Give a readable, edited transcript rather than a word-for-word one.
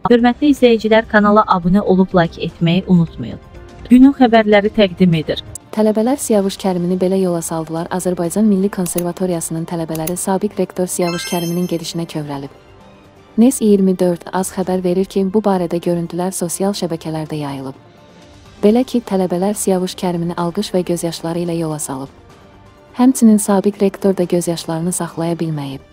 Hörmətli izləyicilər, kanala abunə olub like etməyi unutmayın. Günün xəbərləri təqdim edir. Tələbələr Siyavuş Kərimini belə yola saldılar. Azərbaycan Milli Konservatoriyasının tələbələri sabiq rektor Siyavuş Kəriminin gedişinə kövrəlib. NES 24 az xəbər verir ki, bu barədə görüntülər sosial şəbəkələrdə yayılıb. Belə ki, tələbələr Siyavuş Kərimini alqış və gözyaşları ilə yola salıb. Həmçinin sabiq rektor da gözyaşlarını saxlaya bilməyib.